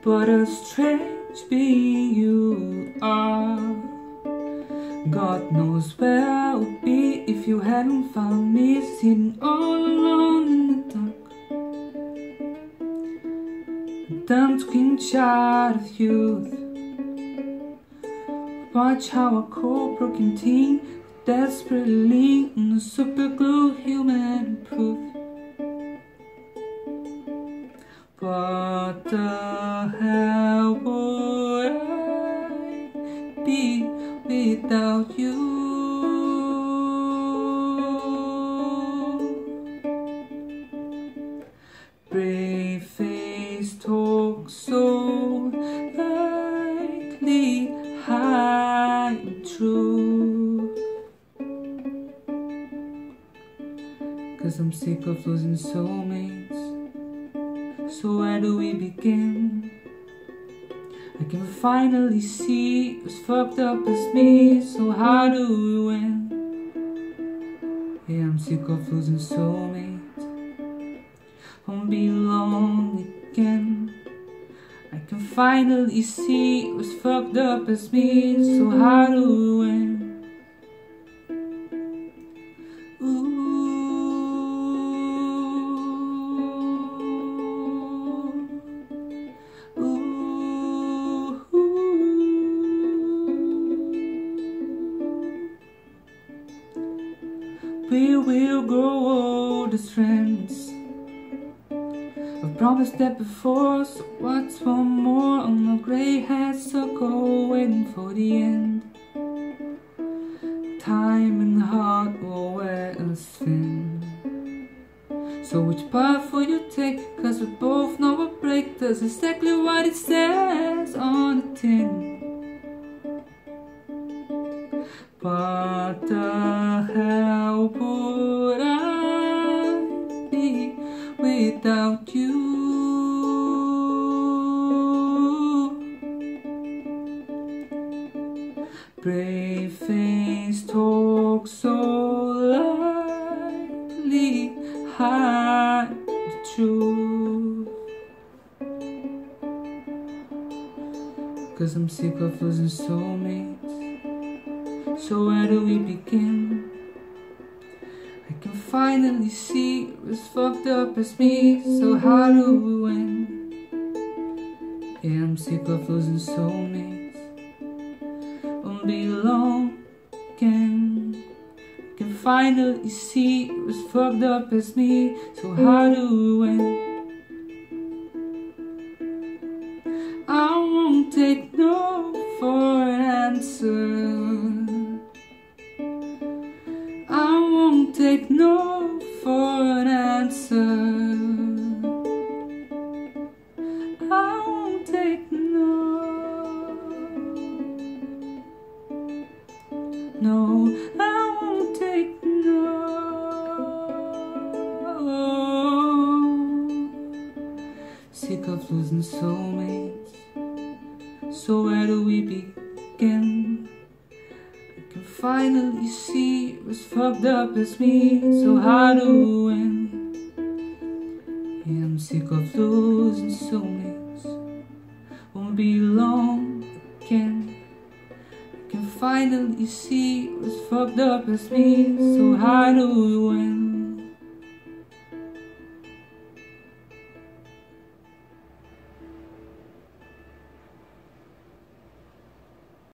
What a strange being you are. God knows where I would be if you hadn't found me sitting all alone in the dark. A dumb twin child of youth. Watch how a cold broken teen desperately on the super glue human proof. What the hell would I be without you? Brave face talk so lightly, hide truth. 'Cause I'm sick of losing soulmates. So where do we begin? I can finally see as fucked up as me. So how do we win? Yeah, I'm sick of losing soulmates. Won't be long again. I can finally see as fucked up as me. So how do we win? We will grow old as friends. I've promised that before, so what's one more on my grey-haired circle waiting for the end? Time and heart will wear us thin. So which path will you take? 'Cause we both know a break does exactly what it says on the tin. What the hell would I be without you? Brave face talk so lightly, hide the truth. 'Cause I'm sick of losing soulmates. So where do we begin? I can finally see as fucked up as me. So how do we win? Yeah, I'm sick of losing soulmates. Won't be long again. I can finally see as fucked up as me. So how do we win? I won't take no for an answer. Take no for an answer. I won't take no. No, I won't take no. Sick of losing soulmates. So where do we begin? Finally see as fucked up as me. So how do we win? Yeah, I'm sick of losing soulmates. Won't be long again. I can finally see as fucked up as me. So how do we win?